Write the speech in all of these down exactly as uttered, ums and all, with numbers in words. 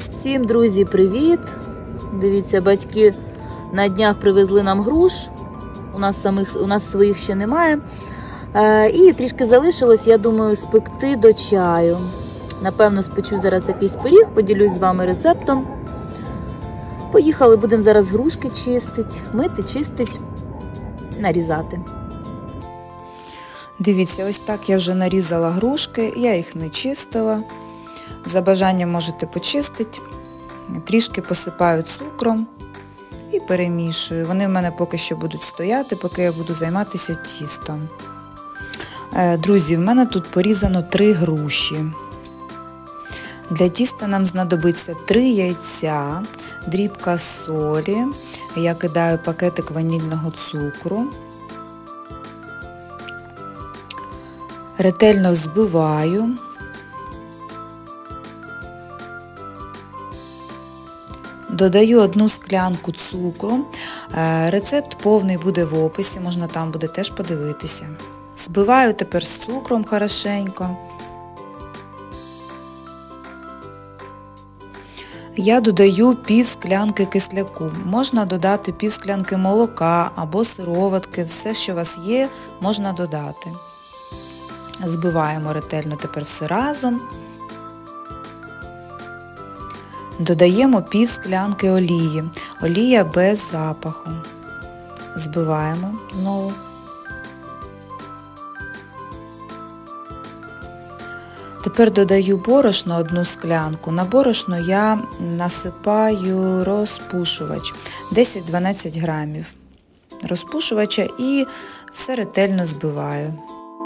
Всім, друзі, привіт! Дивіться, батьки на днях привезли нам груш. У нас самих, у нас своїх ще немає. Е, і трішки залишилось, я думаю, спекти до чаю. Напевно, спечу зараз якийсь пиріг, поділюсь з вами рецептом. Поїхали, будемо зараз грушки чистити, мити, чистити, нарізати. Дивіться, ось так я вже нарізала грушки, я їх не чистила. За бажанням можете почистити. Трішки посипаю цукром і перемішую. Вони в мене поки що будуть стояти, поки я буду займатися тістом. Друзі, в мене тут порізано три груші. Для тіста нам знадобиться три яйця, дрібка солі, я кидаю пакетик ванільного цукру. Ретельно взбиваю. Додаю одну склянку цукру. Рецепт повний буде в описі, можна там буде теж подивитися. Збиваю тепер з цукром хорошенько. Я додаю пів склянки кисляку. Можна додати пів склянки молока або сироватки, все, що у вас є, можна додати. Збиваємо ретельно тепер все разом. Додаємо пів склянки олії. Олія без запаху. Збиваємо знову. Тепер додаю борошно одну склянку. На борошно я насипаю розпушувач десять-дванадцять грамів розпушувача і все ретельно збиваю.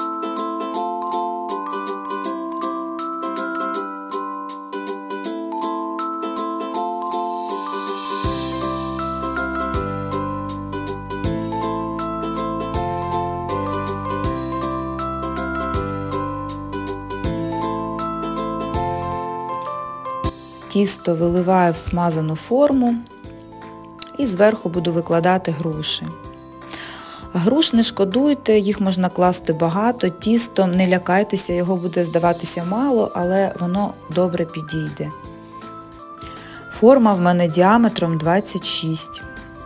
Тісто виливаю в смазану форму і зверху буду викладати груші. Груш не шкодуйте, їх можна класти багато, тісто, не лякайтеся, його буде здаватися мало, але воно добре підійде. Форма в мене діаметром двадцять шість.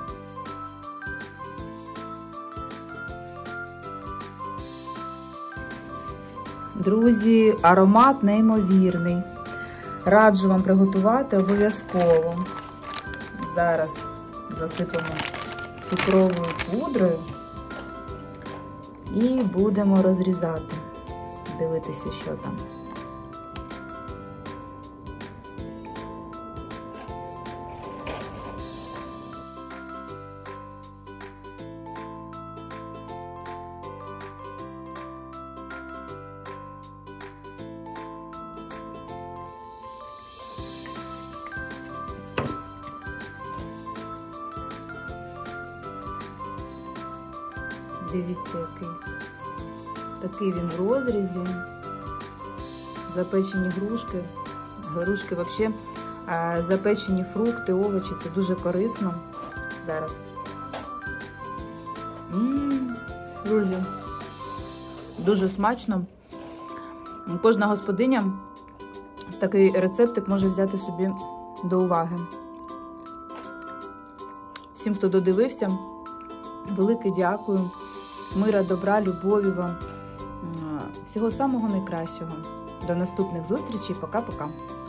Друзі, аромат неймовірний. Раджу вам приготувати обов'язково. Зараз засипемо цукровою пудрою і будемо розрізати, дивитися, що там. Дивіться, який. Такий він в розрізі. Запечені грушки. Грушки взагалі, запечені фрукти, овочі. Це дуже корисно. Зараз. Ммм, друзі. Дуже смачно. Кожна господиня такий рецептик може взяти собі до уваги. Всім, хто додивився, велике дякую. Мира, добра, любові вам. Всього самого найкращого. До наступних зустрічей. Пока-пока.